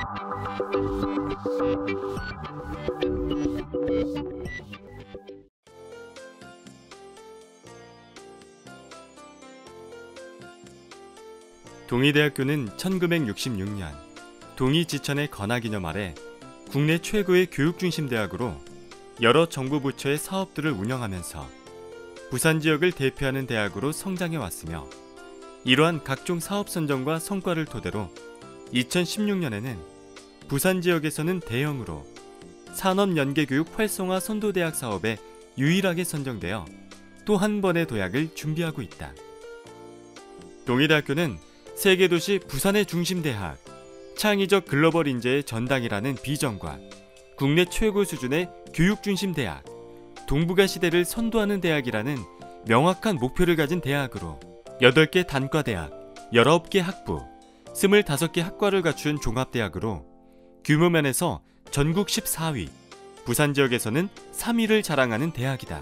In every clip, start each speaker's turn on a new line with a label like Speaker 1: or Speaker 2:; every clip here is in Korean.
Speaker 1: 동의대학교는 1966년 동의지천의 건화기념 아래 국내 최고의 교육중심 대학으로 여러 정부 부처의 사업들을 운영하면서 부산 지역을 대표하는 대학으로 성장해 왔으며, 이러한 각종 사업 선정과 성과를 토대로 2016년에는 부산 지역에서는 대형으로 산업연계교육 활성화 선도대학 사업에 유일하게 선정되어 또 한 번의 도약을 준비하고 있다. 동의대학교는 세계도시 부산의 중심대학, 창의적 글로벌 인재의 전당이라는 비전과 국내 최고 수준의 교육중심대학, 동북아 시대를 선도하는 대학이라는 명확한 목표를 가진 대학으로 8개 단과대학, 19개 학부, 25개 학과를 갖춘 종합대학으로 규모 면에서 전국 14위, 부산 지역에서는 3위를 자랑하는 대학이다.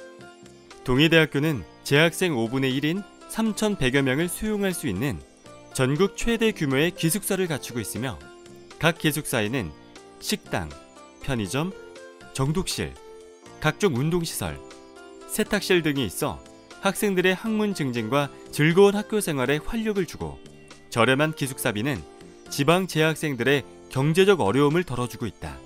Speaker 1: 동의대학교는 재학생 5분의 1인 3,100여 명을 수용할 수 있는 전국 최대 규모의 기숙사를 갖추고 있으며, 각 기숙사에는 식당, 편의점, 정독실, 각종 운동시설, 세탁실 등이 있어 학생들의 학문 증진과 즐거운 학교 생활에 활력을 주고, 저렴한 기숙사비는 지방 재학생들의 경제적 어려움을 덜어주고 있다.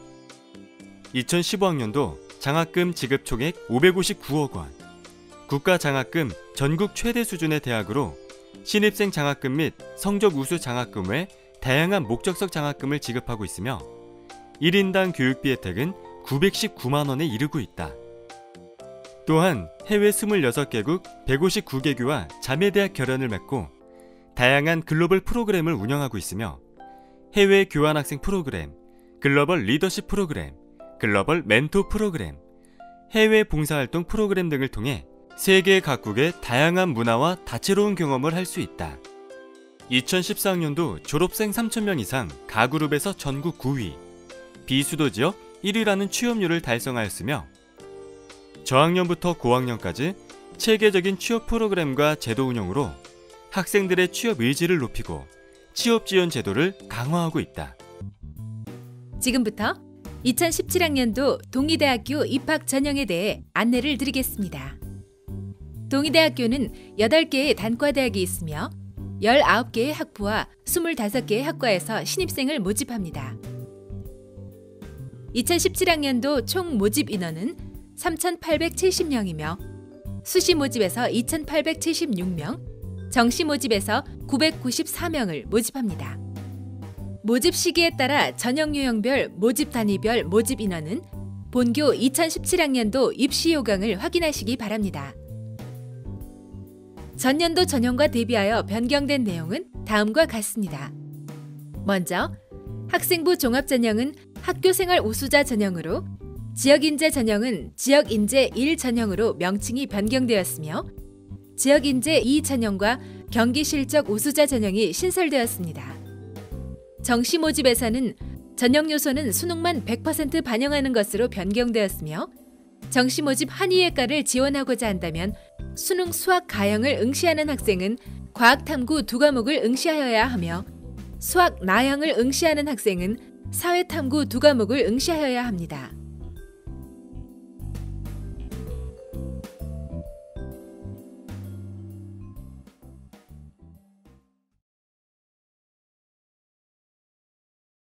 Speaker 1: 2015학년도 장학금 지급 총액 559억 원, 국가 장학금 전국 최대 수준의 대학으로 신입생 장학금 및 성적 우수 장학금 외 다양한 목적성 장학금을 지급하고 있으며, 1인당 교육비 혜택은 919만 원에 이르고 있다. 또한 해외 26개국 159개교와 자매대학 결연을 맺고 다양한 글로벌 프로그램을 운영하고 있으며, 해외 교환학생 프로그램, 글로벌 리더십 프로그램, 글로벌 멘토 프로그램, 해외 봉사활동 프로그램 등을 통해 세계 각국의 다양한 문화와 다채로운 경험을 할 수 있다. 2014학년도 졸업생 3,000명 이상 가그룹에서 전국 9위, 비수도 지역 1위라는 취업률을 달성하였으며, 저학년부터 고학년까지 체계적인 취업 프로그램과 제도 운영으로 학생들의 취업 의지를 높이고 취업 지원 제도를 강화하고 있다.
Speaker 2: 지금부터 2017학년도 동의대학교 입학 전형에 대해 안내를 드리겠습니다. 동의대학교는 8개의 단과대학이 있으며 19개의 학부와 25개의 학과에서 신입생을 모집합니다. 2017학년도 총 모집 인원은 3,870명이며 수시 모집에서 2,876명, 정시 모집에서 994명을 모집합니다. 모집 시기에 따라 전형 유형별 모집 단위별 모집 인원은 본교 2017학년도 입시 요강을 확인하시기 바랍니다. 전년도 전형과 대비하여 변경된 내용은 다음과 같습니다. 먼저 학생부 종합전형은 학교생활 우수자 전형으로, 지역인재 전형은 지역인재 1 전형으로 명칭이 변경되었으며, 지역인재 2 전형과 경기실적 우수자 전형이 신설되었습니다. 정시 모집에서는 전형 요소는 수능만 100% 반영하는 것으로 변경되었으며, 정시 모집 한의예과를 지원하고자 한다면 수능 수학 가형을 응시하는 학생은 과학탐구 2과목을 응시하여야 하며, 수학 나형을 응시하는 학생은 사회탐구 2과목을 응시하여야 합니다.